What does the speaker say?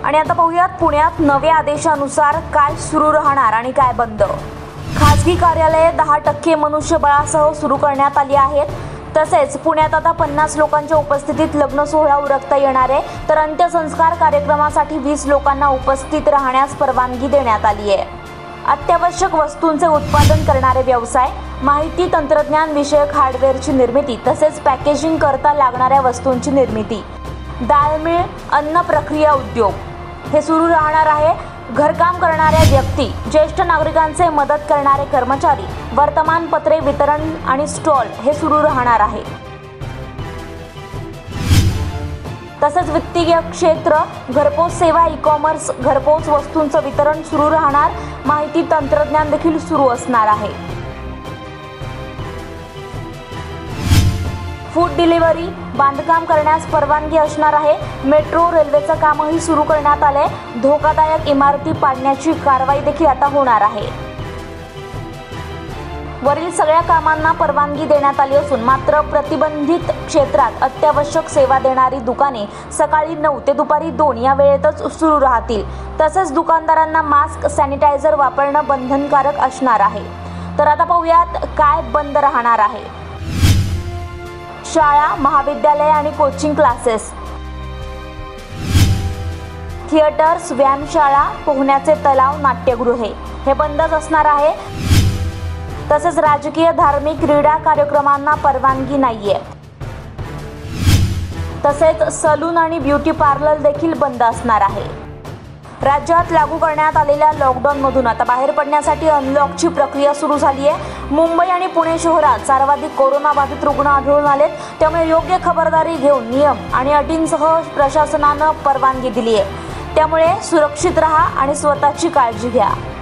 आणि आता पाहूयात पुण्यात नव्या आदेशानुसार काय सुरू राहणार आणि काय बंद। खासगी कार्यालये 10% मनुष्यबळासह सुरू करण्यात आली आहेत। तसेच पुण्यात आता 50 लोकांच्या उपस्थितीत लग्न सोहळा उरकता येणार आहे, तर अंत्यसंस्कार कार्यक्रमासाठी 20 लोकांना उपस्थित राहण्यास परवानगी देण्यात आली आहे। अत्यावश्यक वस्तूंचे उत्पादन करणारे व्यवसाय, माहिती तंत्रज्ञान विषयक हार्डवेअरची निर्मिती तसेच पॅकेजिंग करता लागणाऱ्या वस्तूंची निर्मिती, दाळमिळ, अन्न प्रक्रिया उद्योग हे सुरू राहणार आहे। घरकाम करणाऱ्या व्यक्ती, ज्येष्ठ नागरिकांचे मदत करणारे कर्मचारी, वर्तमानपत्रे वितरण आणि स्टॉल हे सुरू राहणार आहे। तसेच वित्तीय क्षेत्र, घरपोच सेवा, ई-कॉमर्स, घरपोच वस्तूंचं वितरण सुरू राहणार। माहिती तंत्रज्ञान देखील सुरू असणार आहे। फूड डिलिव्हरी, बांधकाम करण्यास परवानगी असणार आहे। मेट्रो, रेल्वेचं कामही सुरू करण्यात आले। धोकादायक इमारती पाडण्याची कारवाई देखील आता होणार आहे। वरील सगळ्या कामांना परवानगी देण्यात आली असून मात्र प्रतिबंधित क्षेत्रात अत्यावश्यक सेवा देणारी दुकाने सकाळी 9 ते दुपारी 2 या वेळेतच सुरू राहतील। तसेच दुकानदारांना मास्क, सॅनिटायझर वापरणं बंधनकारक असणार आहे। तर आता पाहूयात काय बंद राहणार आहे। शाळा, महाविद्यालय आणि कोचिंग क्लासेस, थिएटर्स, व्यायामशाळा, पोहण्याचे तलाव, नाट्यगृहे हे बंदच असणार आहे। तसेच राजकीय, धार्मिक, क्रीडा कार्यक्रमांना परवानगी नाहीये। तसेच सलून आणि ब्युटी पार्लर देखील बंद असणार आहे। राज्यात लागू करण्यात आलेल्या लॉकडाऊनमधून आता बाहेर पडण्यासाठी अनलॉकची प्रक्रिया सुरू झाली आहे। मुंबई आणि पुणे शहरात सर्वाधिक कोरोनाबाधित रुग्ण आढळून आलेत, त्यामुळे योग्य खबरदारी घेऊन नियम आणि अटींसह प्रशासनानं परवानगी दिली आहे। त्यामुळे सुरक्षित राहा आणि स्वतःची काळजी घ्या।